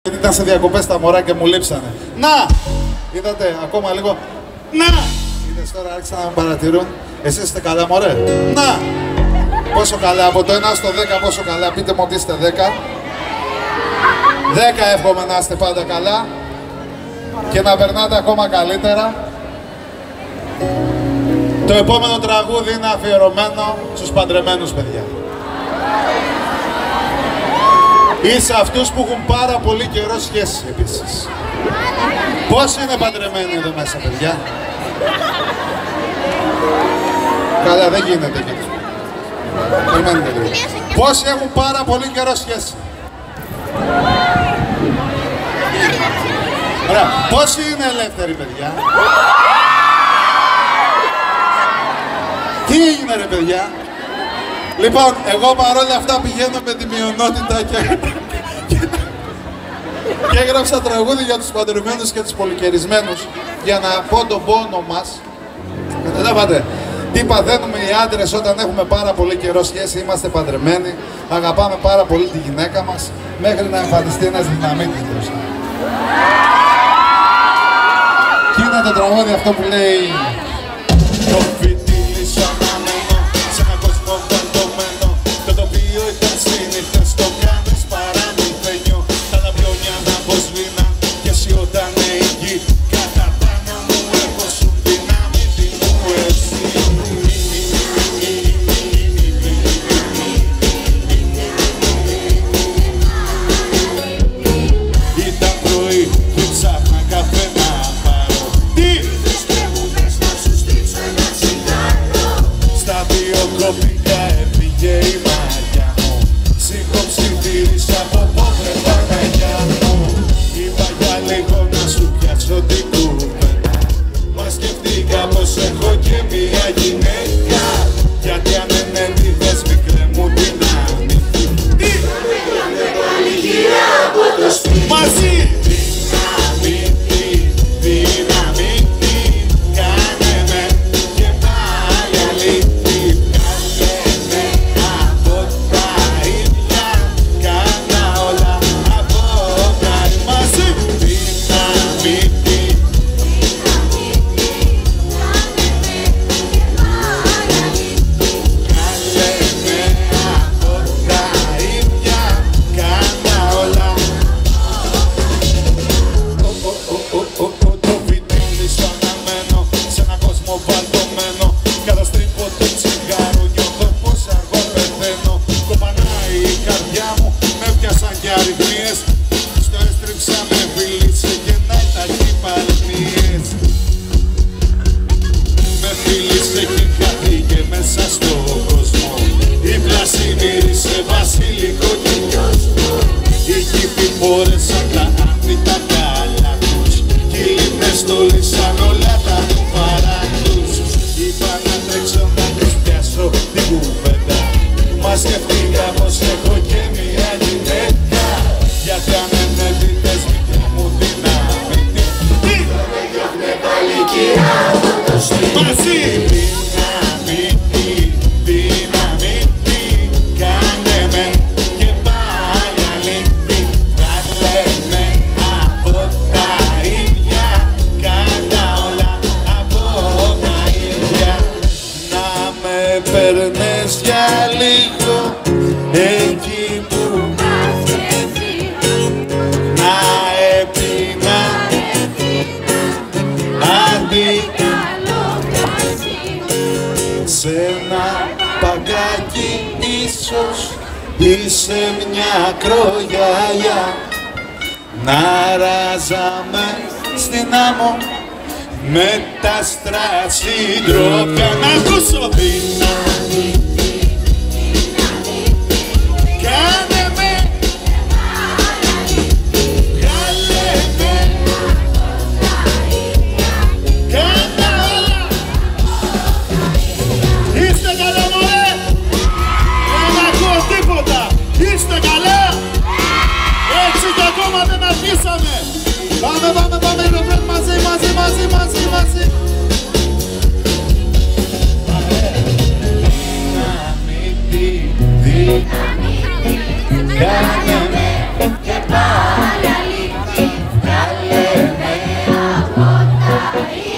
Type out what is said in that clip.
Ήταν σε διακοπές τα μωρά και μου λείψανε. Να! Είδατε, ακόμα λίγο. Να! Είδες τώρα, άρχισαν να με παρατηρούν. Εσείς είστε καλά, μωρέ. Να! Πόσο καλά, από το 1 στο 10 πόσο καλά. Πείτε μου ότι είστε 10. 10 εύχομαι να είστε πάντα καλά. Και να περνάτε ακόμα καλύτερα. Το επόμενο τραγούδι είναι αφιερωμένο στους παντρεμένους παιδιά. Ή σε αυτούς που έχουν πάρα πολύ καιρό σχέσεις επίσης. Πόσοι είναι παντρεμένοι εδώ μέσα, παιδιά? Καλά, δεν γίνεται εκεί. Περιμένετε λίγο. Πόσοι έχουν πάρα πολύ καιρό σχέση? Ωραία. Πόσοι είναι ελεύθεροι, παιδιά? Τι έγινε, ρε παιδιά? Λοιπόν, εγώ παρόλα αυτά πηγαίνω με τη μειονότητα και έγραψα τραγούδι για τους παντρεμένους και τους πολυκαιρισμένους για να πω τον πόνο μας. Καταλάβατε, τι παθαίνουμε οι άντρες όταν έχουμε πάρα πολύ καιρό σχέση, είμαστε παντρεμένοι, αγαπάμε πάρα πολύ τη γυναίκα μας, μέχρι να εμφανιστεί ένας δυναμίτης μπροστά. Και είναι το τραγούδι αυτό που λέει... Το φιτίλι σου αναμένο, σε έναν κόσμο παντωμένο, το τοπίο ήταν συνήθως, το κάνεις παραμυθένιο. Τα λαμπιόνια να αποσβήναν και εσύ όταν η γη κατά πάνω μου έχω σου δύναμη τι μου εσύ. Ήταν πρωί και ψάχνα καφέ να πάρω. Τι! Στα δύο κοπικά έφυγε η μαγιά μου. Σήκω ψιθύρισα από πόβρε Παναγιά μου. Είπα για λίγο να σου πιάσω την κουβέντα. Μα σκεφτήκα πως έχω και μια γυναίκα. Γιατί αν ενέντιδες μικρέ μου δυναμική. Τι! Από το σπίτι μαζί! Είσαι μια ακρογιαλιά. Να ράζαμε στην άμμο με τα στρασιντρόπια. Να ακούσω δυνάμει. Κάνε με. Βγάλε με. Κάνε όλα. Είστε καλά μωρέ. Δεν ακούω τίποτα. Είστε καλά. Έτσι κι ακόμα δεν αρχίσαμε. Πάμε, πάμε, πάμε, ρεβρέν, μαζί, μαζί, μαζί, μαζί, μαζί. Κάνε με και πάλι. Maria.